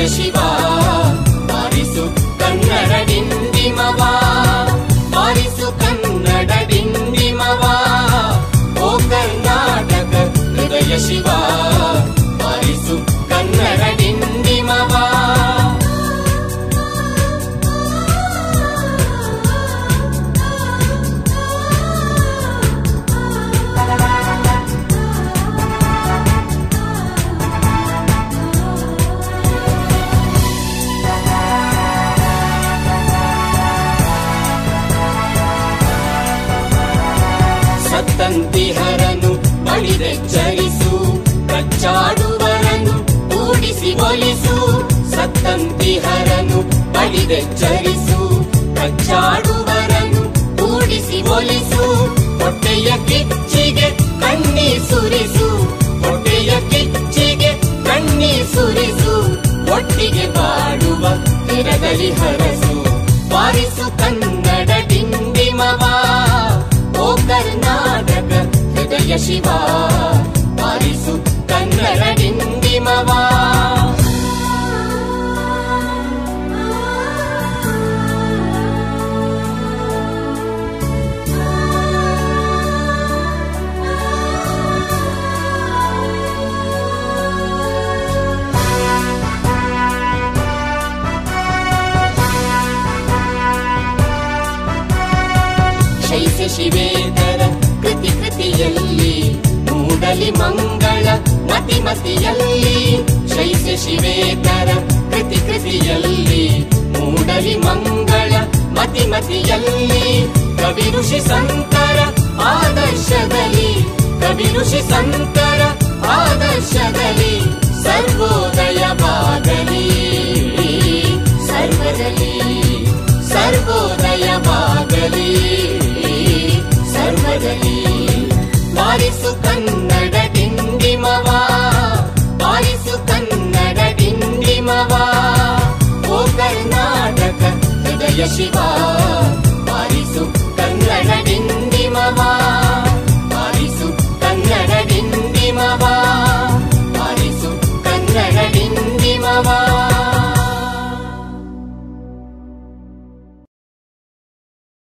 ಶಿವ ಬಾರಿಸು ಕನ್ನಡ ಡಿಂಡಿಮವ ಬಾರಿಸು ಕನ್ನಡ ಡಿಂಡಿಮವ ಓ ಕರ್ನಾಟಕ ಹೃದಯ ಶಿವ ಬಾರಿಸು ಕನ್ನಡ ಡಿಂಡಿಮವ ಸತ್ತಂತಿಹರನು ಬಳಿದೆಚ್ಚರಿಸು ಕಚ್ಚಾಡುವರನು ಕೂಡಿಸಿ ಒಲಿಸು ಸತ್ತಂತಿಹರನು ಬಳಿದೆಚ್ಚರಿಸು ಕಚ್ಚಾಡುವರನು ಕೂಡಿಸಿ ಒಲಿಸು ಹೊಟ್ಟೆಯ ಕಿಚ್ಚಿಗೆ ಕಣ್ಣೀರ್ ಸುರಿಸು ಹೊಟ್ಟೆಯ ಕಿಚ್ಚಿಗೆ ಕಣ್ಣೀರ್ ಸುರಿಸು ಒಟ್ಟಿಗೆ ಬಾಡುವ ತಿರಗಲಿ ಹರಸು ಬಾರಿಸು ಕನ್ನಡ ಡಿಂಡಿಮವ ಓ ಕರ್ನಾಟಕ ಹೃದಯ ಶಿವ ಬಾರಿಸು ಕನ್ನಡ ಡಿಂಡಿಮವ ಶೈಸ್ಯ ಶಿವೇತರ ಕೃತಿ ಕೃತಿಯಲ್ಲಿ ಮೂಡಲಿ ಮಂಗಳ ಮತಿ ಮತಿಯಲ್ಲಿ ಶೈಸ್ಯ ಶಿವೇತರ ಕೃತಿ ಕೃತಿಯಲ್ಲಿ ಮೂಡಲಿ ಮಂಗಳ ಮತಿ ಮತಿಯಲ್ಲಿ ಕವಿ ಋಷಿ ಸಂತರ ಆದರ್ಶದಲ್ಲಿ ಕವಿ ಋಷಿ ಸಂತರ ಆದರ್ಶದಲ್ಲಿ ಸರ್ವೋದಯವಾಗಲಿ ಸರ್ವದಲ್ಲಿ ಸರ್ವೋದಯವಾಗಲಿ ಸರ್ವದಲ್ಲಿ ಬಾರಿಸು ಕನ್ನಡ ಡಿಂಡಿಮವ ಬಾರಿಸು ಕನ್ನಡ ಡಿಂಡಿಮವ ಓ ಕರ್ನಾಟಕ ಹೃದಯ ಶಿವ ಬಾರಿಸು ಕನ್ನಡ ಡಿಂಡಿಮವ ಬಾರಿಸು ಕನ್ನಡ ಡಿಂಡಿಮವ ಬಾರಿಸು ಕನ್ನಡ ಡಿಂಡಿಮವ